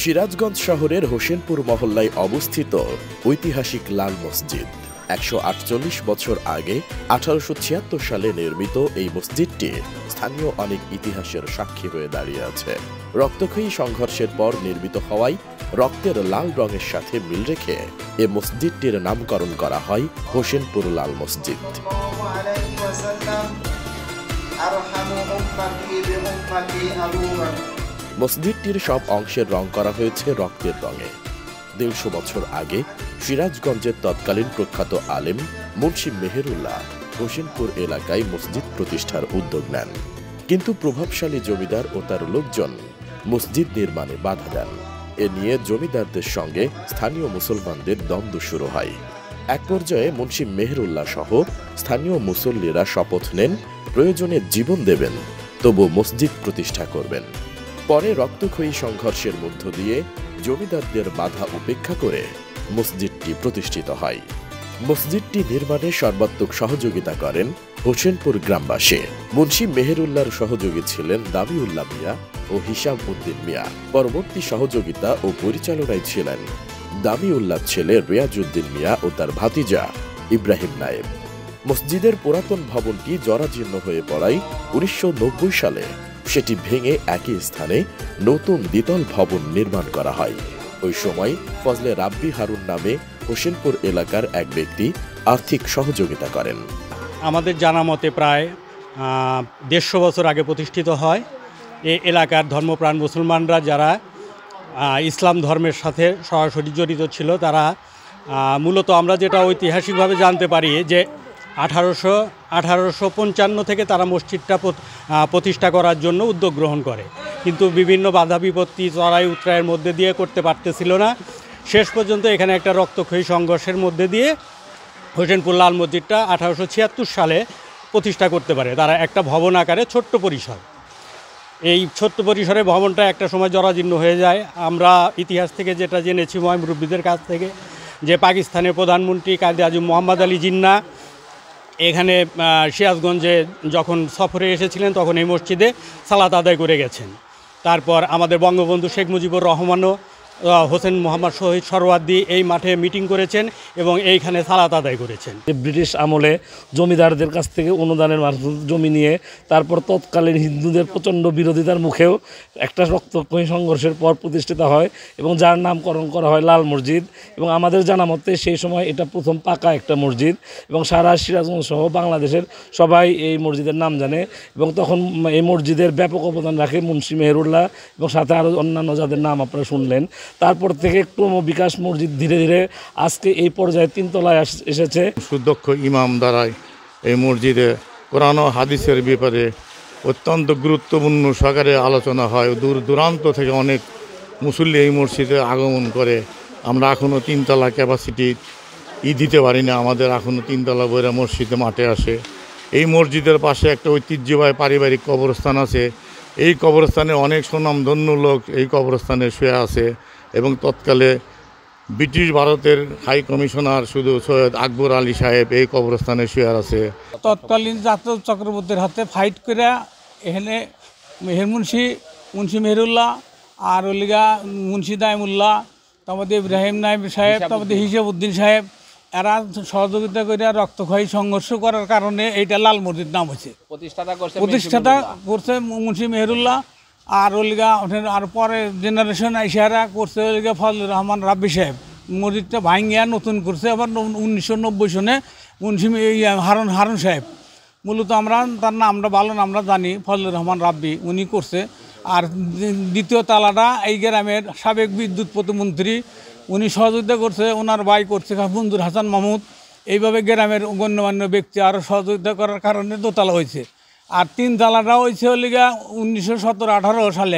সিরাজগঞ্জ শহরের হোসেনপুর মহল্লায় অবস্থিত ঐতিহাসিক লাল মসজিদ। ১৪৮ বছর আগে ১৮৭৬ সালে নির্মিত এই মসজিদটি স্থানীয় অনেক ইতিহাসের সাক্ষী হয়ে দাঁড়িয়ে আছে। রক্তক্ষয়ী সংঘর্ষের পর নির্মিত হওয়ায় রক্তের লাল রঙের সাথে মিল রেখে এ মসজিদটির নামকরণ করা হয় হোসেনপুর লাল মসজিদ। মসজিদটির সব অংশের রং করা হয়েছে রক্তের রঙে। ১৫০ বছর আগে সিরাজগঞ্জের তৎকালীন প্রখ্যাত আলেম মুন্সি মেহেরুল্লাহ হোসেনপুর এলাকায় মসজিদ প্রতিষ্ঠার উদ্যোগ নেন, কিন্তু প্রভাবশালী জমিদার ও তার লোকজন মসজিদ নির্মাণে বাধা দেন। এ নিয়ে জমিদারদের সঙ্গে স্থানীয় মুসলমানদের দ্বন্দ্ব শুরু হয়। এক পর্যায়ে মুন্সি মেহেরুল্লাহ সহ স্থানীয় মুসল্লিরা শপথ নেন প্রয়োজনে জীবন দেবেন, তবু মসজিদ প্রতিষ্ঠা করবেন। পরে রক্তক্ষয়ী সংঘর্ষের মধ্য দিয়ে জমিদারদের বাধা উপেক্ষা করে মসজিদটি প্রতিষ্ঠিত হয়। মসজিদটি নির্মাণে সর্বাত্মক সহযোগিতা করেন হোসেনপুর গ্রামবাসী। মুন্সি মেহেরুল্লাহর সহযোগী ছিলেন দাবিউল্লাহ মিয়া ও হিসাব উদ্দিন মিয়া। পরবর্তী সহযোগিতা ও পরিচালনায় ছিলেন দামিউল্লাহ ছেলে রিয়াজউদ্দিন মিয়া ও তার ভাতিজা ইব্রাহিম নায়েব। মসজিদের পুরাতন ভবনটি জরাজীর্ণ হয়ে পড়ায় ১৯৯০ সালে সেটি ভেঙে একই স্থানে নতুন দ্বিতল ভবন নির্মাণ করা হয়। ওই সময় ফজলে রাব্বি হারুন নামে হোসেনপুর এলাকার এক ব্যক্তি আর্থিক সহযোগিতা করেন। আমাদের জানা মতে প্রায় ১৫০ বছর আগে প্রতিষ্ঠিত হয়। এই এলাকার ধর্মপ্রাণ মুসলমানরা যারা ইসলাম ধর্মের সাথে সরাসরি জড়িত ছিল, তারা মূলত আমরা যেটা ঐতিহাসিকভাবে জানতে পারি যে 1855 থেকে তারা মসজিদটা প্রতিষ্ঠা করার জন্য উদ্যোগ গ্রহণ করে, কিন্তু বিভিন্ন বাধা বিপত্তি চড়াই উতরাইয়ের মধ্যে দিয়ে করতে পারতেছিল না। শেষ পর্যন্ত এখানে একটা রক্তক্ষয়ী সংঘর্ষের মধ্যে দিয়ে হোসেনপুর লাল মসজিদটা 1876 সালে প্রতিষ্ঠা করতে পারে তারা একটা ভবন আকারে ছোট্ট পরিসর। এই ছোট্ট পরিসরে ভবনটা একটা সময় জরাজীর্ণ হয়ে যায়। আমরা ইতিহাস থেকে যেটা জেনেছি মুরব্বীদের কাছ থেকে, যে পাকিস্তানের প্রধানমন্ত্রী কায়েদে আজম মোহাম্মদ আলী জিন্নাহ এখানে সিরাজগঞ্জে যখন সফরে এসেছিলেন তখন এই মসজিদে সালাত আদায় করে গেছেন। তারপর আমাদের বঙ্গবন্ধু শেখ মুজিবুর রহমানও হোসেন মোহাম্মদ শহীদ সরওয়ার্দী এই মাঠে মিটিং করেছেন এবং এইখানে সালাত আদায় করেছেন। ব্রিটিশ আমলে জমিদারদের কাছ থেকে অনুদানের জমি নিয়ে তারপর তৎকালীন হিন্দুদের প্রচণ্ড বিরোধিতার মুখেও একটা রক্তক্ষয়ী সংঘর্ষের পর প্রতিষ্ঠিত হয় এবং যার নামকরণ করা হয় লাল মসজিদ। এবং আমাদের জানা মতে সেই সময় এটা প্রথম পাকা একটা মসজিদ এবং সারা সিরাজগঞ্জ সহ বাংলাদেশের সবাই এই মসজিদের নাম জানে। এবং তখন এই মসজিদের ব্যাপক অবদান রাখে মুন্সি মেহেরুল্লাহ এবং সাথে আরও অন্যান্য যাদের নাম আপনারা শুনলেন। তারপর থেকে ক্রম বিকাশ মসজিদ ধীরে ধীরে আজকে এই পর্যায়ে 3 তলায় এসেছে। সুদক্ষ ইমাম দ্বারাই এই মসজিদে কোরআন ও হাদিসের ব্যাপারে অত্যন্ত গুরুত্বপূর্ণ সহকারে আলোচনা হয়। দূর দূরান্ত থেকে অনেক মুসল্লি এই মসজিদে আগমন করে। আমরা এখনও 3 তলা ক্যাপাসিটি দিতে পারি না, আমাদের এখনও 3 তলা বইরা মসজিদে মাঠে আসে। এই মসজিদের পাশে একটা ঐতিহ্যবাহী পারিবারিক কবরস্থান আছে। এই কবরস্থানে অনেক সুনামধন্য লোক এই কবরস্থানে শুয়ে আছে এবং তৎকালে ব্রিটিশ ভারতের হাই কমিশনার শুধু সৈয়দ আকবর আলী সাহেব এই কবরস্থানে শুয়ে আছে। তৎকালীন জাতীয় চক্রবর্তীর হাতে ফাইট করে এখানে মুন্সি মেহেরুল্লাহ আর ওলিগা মুন্সি দাইমুল্লাহ, তারপরে ইব্রাহিম নায়েব সাহেব, তারপরে হিসাব উদ্দিন সাহেব, এরা সহযোগিতা করে রক্তক্ষয়ী সংঘর্ষ করার কারণে এইটা লাল মসজিদ নাম হয়েছে। প্রতিষ্ঠাতা করছে মুন্সি মেহেরুল্লাহ আর ওলিগা আর পরে জেনারেশন আইসারা করছে ওলিগা ফজলুর রহমান রাব্বি সাহেব। মসজিদটা ভাঙ্গিয়া নতুন করছে আবার 1990 সনে মুন্সি হারুন সাহেব। মূলত আমরা তার নামটা ভালো আমরা জানি, ফজলুর রহমান রাব্বি উনি করছে। আর দ্বিতীয় তালাটা এই গ্রামের সাবেক বিদ্যুৎ প্রতিমন্ত্রী উনি সহযোগিতা করছে, ওনার ভাই করছে মঞ্জুর হাসান মাহমুদ। এইভাবে গ্রামের গণ্যমান্য ব্যক্তি আরও সহযোগিতা করার কারণে দোতলা হয়েছে। আর 3 তালাটা হয়েছে লিগা 1917-18 সালে।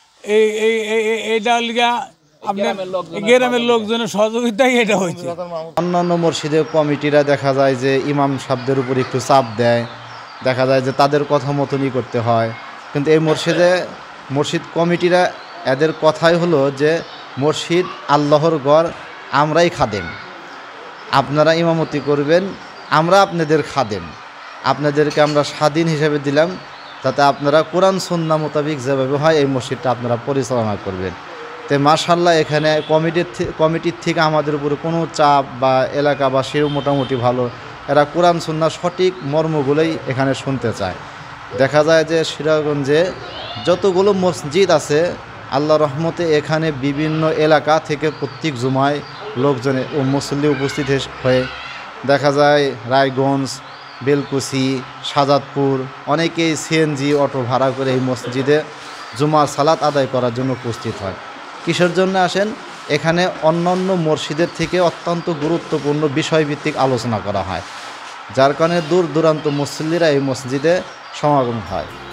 এইটা লিগা আপনার গ্রামের লোকজনের সহযোগিতাই এটা হয়েছে। অন্যান্য মসজিদের কমিটিরা দেখা যায় যে ইমাম সাহেবদের উপর একটু চাপ দেয়, দেখা যায় যে তাদের কথা মতনই করতে হয়। কিন্তু এই মসজিদ কমিটিরা এদের কথাই হলো যে মসজিদ আল্লাহর ঘর, আমরাই খাদেম, আপনারা ইমামতি করবেন, আমরা আপনাদের খাদেম, আপনাদেরকে আমরা স্বাধীন হিসেবে দিলাম, যাতে আপনারা কোরআন সুন্নাহ মোতাবেক যেভাবে হয় এই মসজিদটা আপনারা পরিচালনা করবেন। তো মাশাআল্লাহ এখানে কমিটির থেকে আমাদের উপরে কোনো চাপ বা এলাকাবাসীও মোটামুটি ভালো, এরা কোরআন সুন্নাহ সঠিক মর্মগুলোই এখানে শুনতে চায়। দেখা যায় যে সিরাজগঞ্জে যতগুলো মসজিদ আছে আল্লাহর রহমতে এখানে বিভিন্ন এলাকা থেকে প্রত্যেক জুমায় লোকজনে ও মুসল্লি উপস্থিত হয়ে দেখা যায় রায়গঞ্জ, বেলকুচি, সাজাদপুর অনেকেই সিএনজি অটো ভাড়া করে এই মসজিদে জুমার সালাত আদায় করার জন্য উপস্থিত হয়। কিসের জন্য আসেন? এখানে অন্যান্য মসজিদের থেকে অত্যন্ত গুরুত্বপূর্ণ বিষয়ভিত্তিক আলোচনা করা হয়, যার কারণে দূর দূরান্ত মুসল্লিরা এই মসজিদে সমাগম হয়।